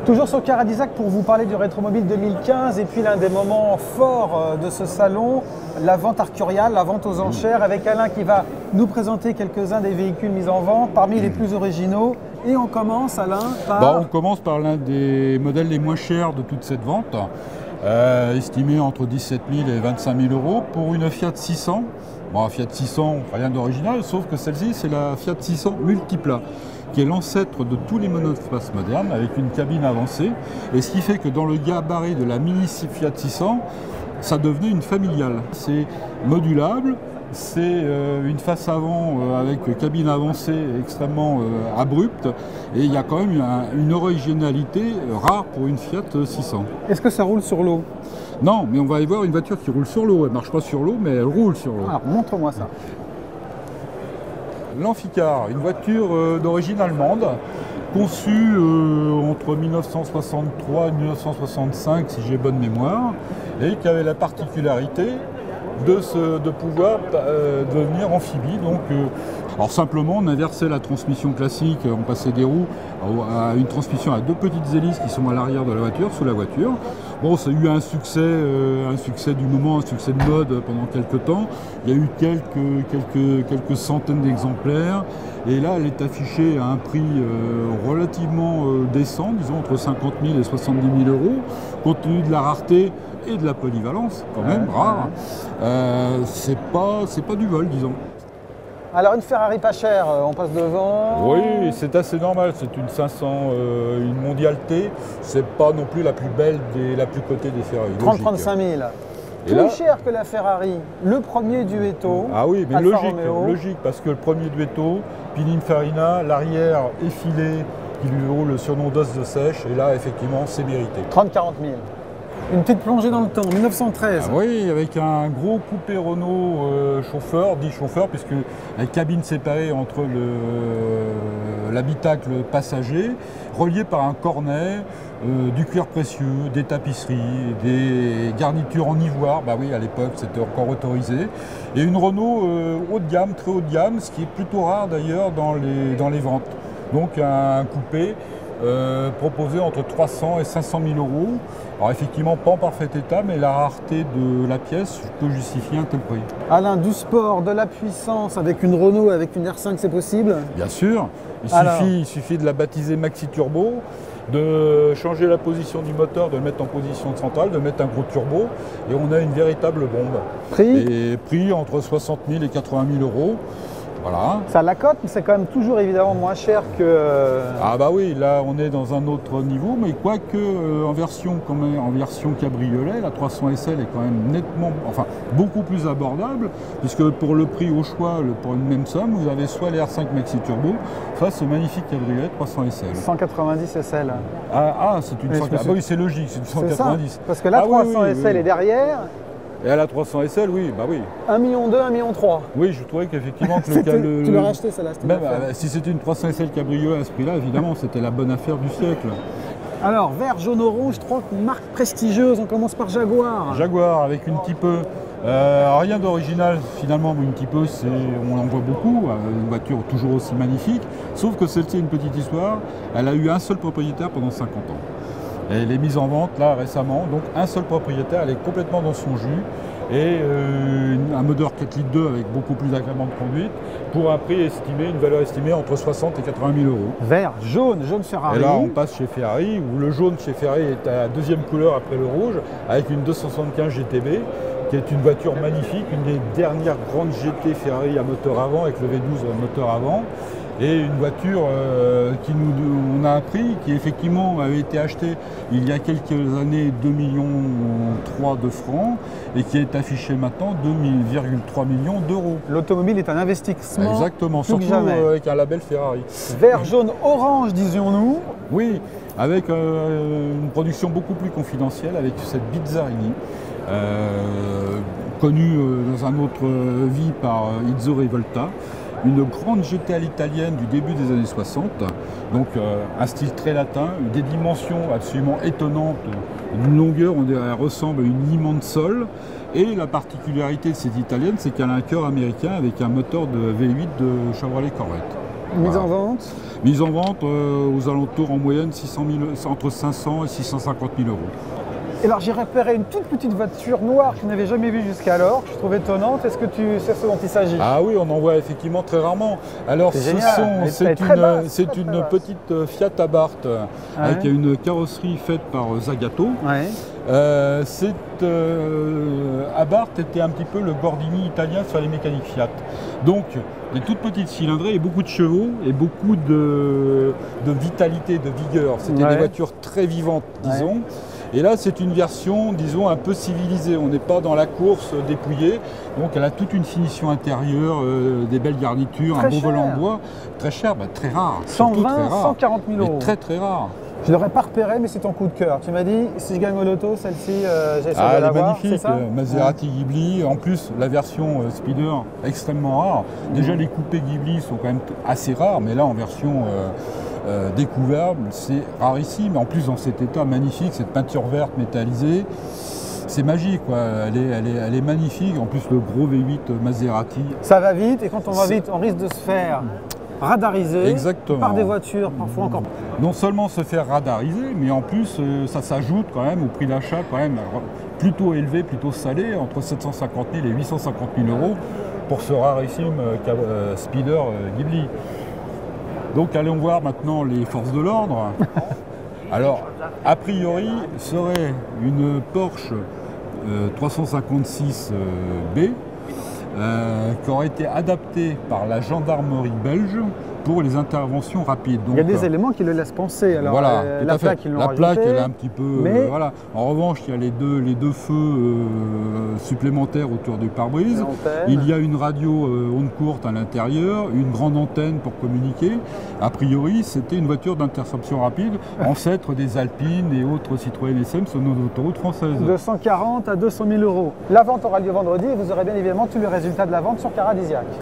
Toujours sur Car Isaac pour vous parler du Rétromobile 2015 et puis l'un des moments forts de ce salon, la vente arcuriale, la vente aux enchères, avec Alain qui va nous présenter quelques-uns des véhicules mis en vente, parmi les plus originaux. Et on commence, Alain, par... On commence par l'un des modèles les moins chers de toute cette vente, estimé entre 17 000 et 25 000 euros pour une Fiat 600. Bon, Fiat 600, rien d'original, sauf que celle-ci, c'est la Fiat 600 Multipla, qui est l'ancêtre de tous les monospaces modernes, avec une cabine avancée. Et ce qui fait que dans le gabarit de la mini Fiat 600, ça devenait une familiale. C'est modulable, c'est une face avant avec cabine avancée extrêmement abrupte, et il y a quand même une originalité rare pour une Fiat 600. Est-ce que ça roule sur l'eau? Non, mais on va y voir une voiture qui roule sur l'eau. Elle ne marche pas sur l'eau, mais elle roule sur l'eau. Alors, montre-moi ça. L'Amphicar, une voiture d'origine allemande, conçue entre 1963 et 1965, si j'ai bonne mémoire, et qui avait la particularité de pouvoir devenir amphibie. Donc, alors simplement, on inversait la transmission classique, on passait des roues à une transmission à deux petites hélices qui sont à l'arrière de la voiture, sous la voiture. Bon, ça a eu un succès du moment, un succès de mode pendant quelques temps. Il y a eu quelques centaines d'exemplaires. Et là, elle est affichée à un prix relativement décent, disons entre 50 000 et 70 000 euros, compte tenu de la rareté et de la polyvalence, quand même rare. C'est pas du vol, disons. Alors une Ferrari pas chère, on passe devant. Oui, c'est assez normal, c'est une 500, une Mondial T, c'est pas non plus la plus belle, la plus cotée des Ferrari. 30-35 000. Plus cher que la Ferrari, le premier Duetto. Ah oui, mais logique, parce que le premier Duetto, Pininfarina, l'arrière effilé, qui lui vaut le surnom d'os de sèche, et là effectivement c'est mérité. 30-40 000. Une petite plongée dans le temps, 1913. Ah oui, avec un gros coupé Renault chauffeur, dit chauffeur, puisque la cabine séparée entre l'habitacle passager, relié par un cornet, du cuir précieux, des tapisseries, des garnitures en ivoire. Bah oui, à l'époque, c'était encore autorisé. Et une Renault haut de gamme, très haut de gamme, ce qui est plutôt rare d'ailleurs dans les ventes. Donc un coupé proposé entre 300 et 500 000 euros. Alors effectivement, pas en parfait état, mais la rareté de la pièce peut justifier un tel prix. Alain, du sport, de la puissance, avec une Renault, avec une R5, c'est possible? Bien sûr. Il suffit de la baptiser Maxi Turbo, de changer la position du moteur, de le mettre en position centrale, de mettre un gros turbo, et on a une véritable bombe. Prix? Et prix entre 60 000 et 80 000 euros. Voilà. Ça la cote, mais c'est quand même toujours évidemment moins cher que... Ah bah oui, là on est dans un autre niveau, mais quoique en version cabriolet, la 300 SL est quand même nettement, enfin beaucoup plus abordable, puisque pour le prix au choix, pour une même somme, vous avez soit les R5 Maxi Turbo, soit ce magnifique cabriolet 300 SL. 190 SL. C'est une 190. Ah bah oui, c'est logique, c'est une 190. Ça, parce que la 300 SL est derrière. Et à la 300 SL, oui, bah oui. 1,2 million, 1,3 million. Oui, je trouvais qu'effectivement que tu l'aurais acheté celle-là, même si c'était une 300 SL cabriolet à ce prix-là, évidemment, c'était la bonne affaire du siècle. Alors, vert, jaune, rouge, trois marques prestigieuses. On commence par Jaguar. Jaguar avec une Type E. Rien d'original finalement, une Type E, on en voit beaucoup, une voiture toujours aussi magnifique, sauf que celle-ci a une petite histoire, elle a eu un seul propriétaire pendant 50 ans. Elle est mise en vente là récemment, donc un seul propriétaire, elle est complètement dans son jus, et un moteur 4 litres 2 avec beaucoup plus d'agréments de conduite, pour un prix estimé, une valeur estimée entre 60 et 80 000 euros. Vert, jaune Ferrari. Et là on passe chez Ferrari, où le jaune chez Ferrari est à la deuxième couleur après le rouge, avec une 275 GTB, qui est une voiture magnifique, une des dernières grandes GT Ferrari à moteur avant, avec le V12 moteur avant. Et une voiture on a un prix qui effectivement avait été acheté il y a quelques années 2,3 millions de francs et qui est affiché maintenant 2,3 millions d'euros. L'automobile est un investissement. Exactement, surtout avec un label Ferrari. Vert, jaune, orange, disions-nous. Oui, avec une production beaucoup plus confidentielle, avec cette Bizzarini, connue dans un autre vie par Enzo Rivolta. Une grande GT à l'italienne du début des années 60, donc un style très latin, des dimensions absolument étonnantes, d'une longueur, elle ressemble à une immense Sol, et la particularité de cette italienne, c'est qu'elle a un cœur américain avec un moteur de V8 de Chevrolet Corvette. Mise en vente? Mise en vente aux alentours en moyenne 600 000, entre 500 et 650 000 euros. Et alors j'ai repéré une toute petite voiture noire que je n'avais jamais vue jusqu'alors, que je trouvais étonnante. Est-ce que tu sais ce dont il s'agit? Ah oui, on en voit effectivement très rarement. Alors c'est une petite Fiat Abarth avec une carrosserie faite par Zagato. Ouais. Abarth était un petit peu le Gordini italien sur les mécaniques Fiat. Donc des toutes petites cylindrées et beaucoup de chevaux et beaucoup de vitalité, de vigueur. C'était des voitures très vivantes, disons. Et là, c'est une version, disons, un peu civilisée. On n'est pas dans la course dépouillée. Donc, elle a toute une finition intérieure, des belles garnitures, un beau volant en bois. Très cher, très rare. 120, très rare. 140 000 euros. Très, très rare. Je ne l'aurais pas repéré, mais c'est ton coup de cœur. Tu m'as dit, si je gagne au loto, celle-ci, j'essaie de elle est l'avoir. magnifique. Maserati Ghibli. En plus, la version Speeder, extrêmement rare. Déjà, les coupés Ghibli sont quand même assez rares, mais là, en version découverte, c'est rarissime. En plus, dans cet état magnifique, cette peinture verte métallisée, c'est magique, quoi. Elle est magnifique. En plus, le gros V8 Maserati. Ça va vite, et quand on va vite, on risque de se faire radariser par des voitures, parfois encore. Non seulement se faire radariser, mais en plus, ça s'ajoute quand même au prix d'achat, quand même plutôt élevé, plutôt salé, entre 750 000 et 850 000 euros pour ce rarissime Speeder Ghibli. Donc allons voir maintenant les forces de l'ordre. Alors, a priori, serait une Porsche 356 B qui aurait été adaptée par la gendarmerie belge pour les interventions rapides. Donc, il y a des éléments qui le laissent penser. Alors, voilà, la plaque, ils l'ont la plaque, rajoutée, elle est un petit peu... mais... voilà. En revanche, il y a les deux feux supplémentaires autour du pare-brise. Il y a une radio onde courte à l'intérieur, une grande antenne pour communiquer. A priori, c'était une voiture d'interception rapide, ancêtre des Alpines et autres Citroën SM sur nos autoroutes françaises. De 140 à 200 000 euros. La vente aura lieu vendredi et vous aurez bien évidemment tous les résultats de la vente sur Caradisiac.